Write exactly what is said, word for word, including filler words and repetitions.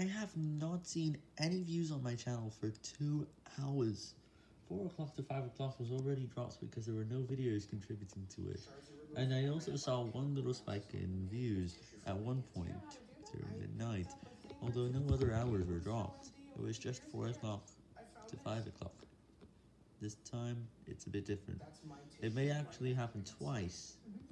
I have not seen any views on my channel for two hours. four o'clock to five o'clock was already dropped because there were no videos contributing to it. And I also saw one little spike in views at one point during the night, although no other hours were dropped. It was just four o'clock to five o'clock. This time, it's a bit different. It may actually happen twice.